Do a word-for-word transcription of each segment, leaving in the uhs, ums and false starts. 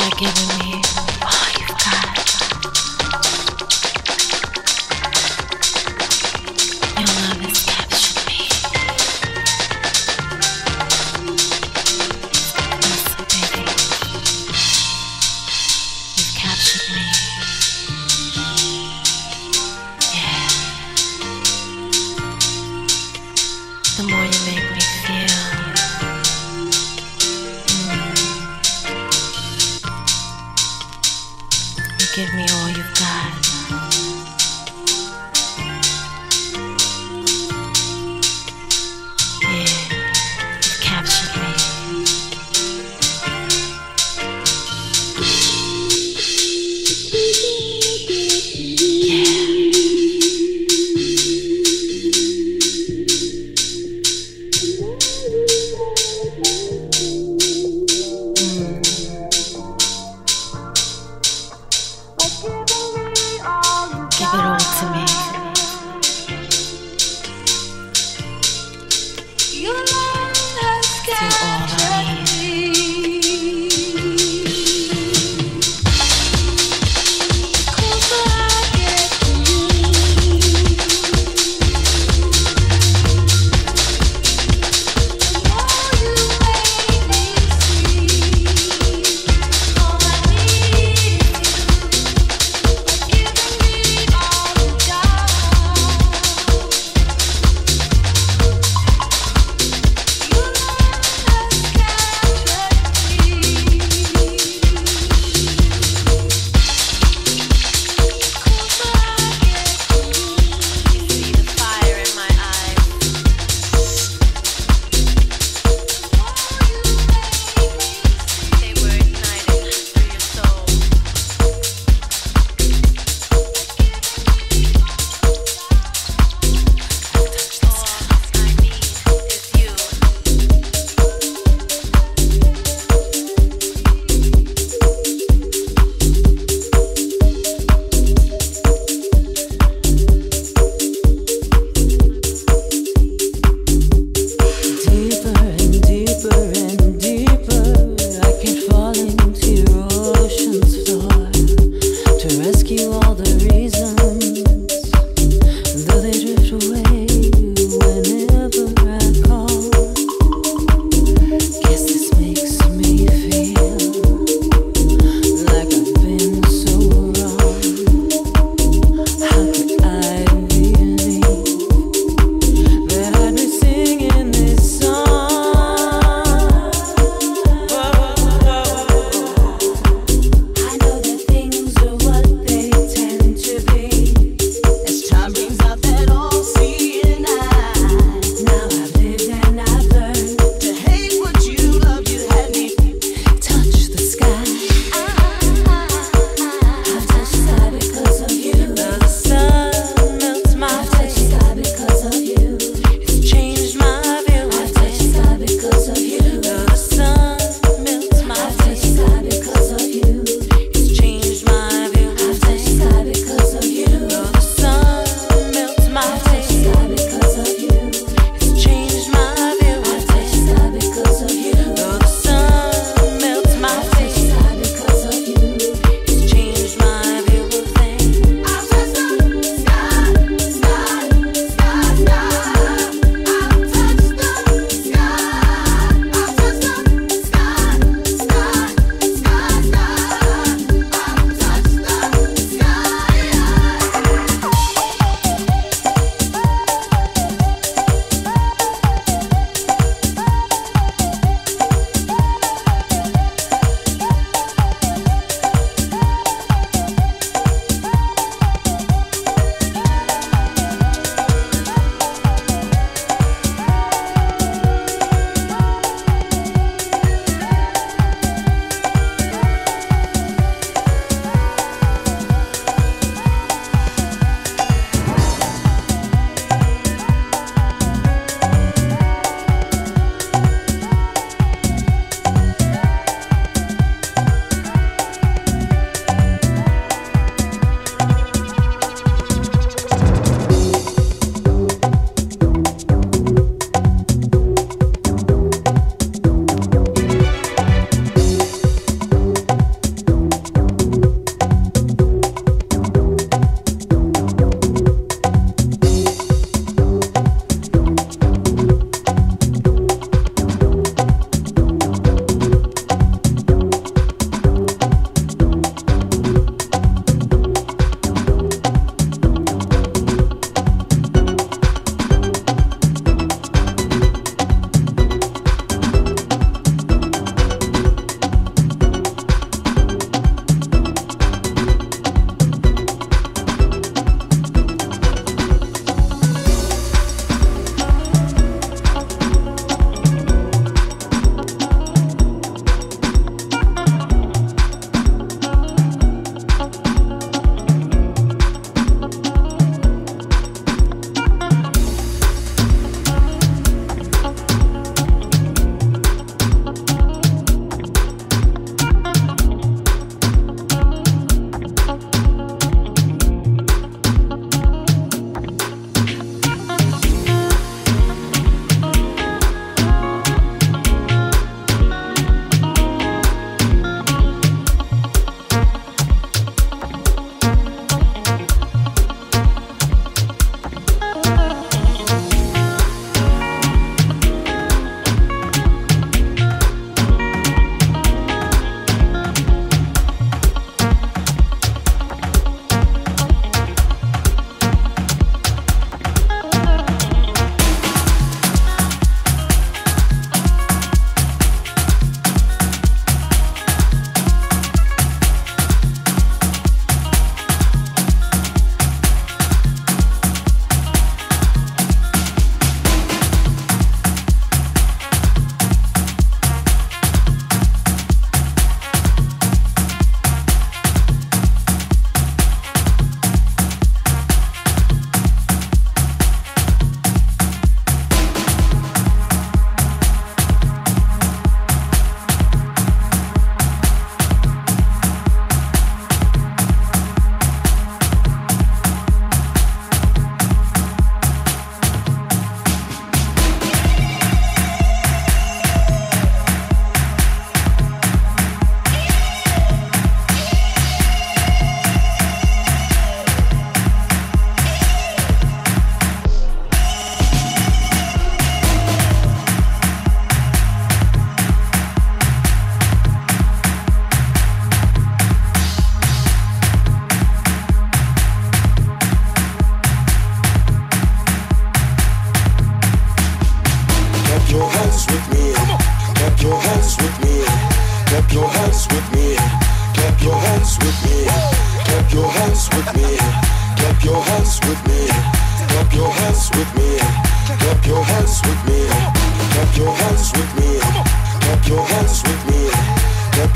by giving me all you've got. Your love has captured me. Listen, baby, you've captured me. Yeah. The more you make me feel, give me all you've got. Yeah, you've captured me. Yeah. Mm.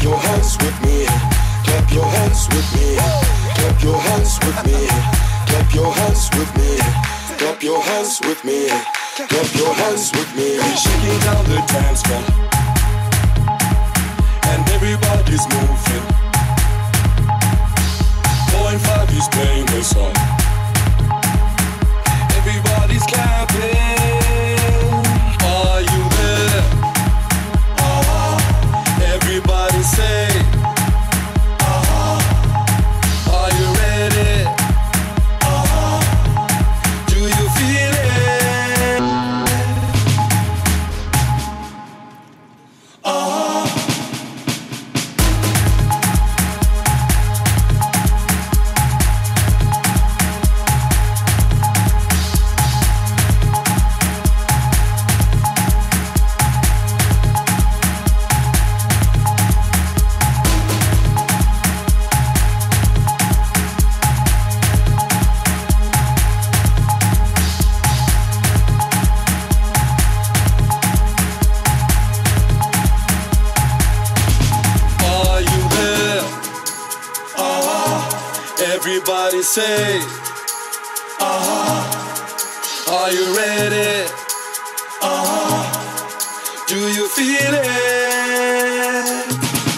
your hands with me. Clap your hands with me. Clap your hands with me. Clap your hands with me. Clap your hands with me. Clap your hands with me. We're shaking down the dance floor, and everybody's moving. Point five is playing the song. Everybody's clapping. Are you there? Uh-huh. Everybody say. Uh-huh. Are you ready? Uh-huh. Do you feel it? Uh-huh. Everybody say, uh-huh. Are you ready? Uh-huh. Do you feel it?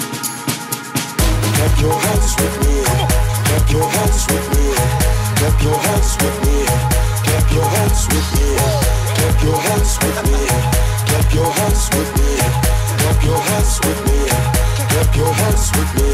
Clap your hands with me. Clap your hands with me. Clap your hands with me. Clap your hands with me. Clap your hands with me. Clap your hands with me. Clap your hands with me. Clap your hands with me.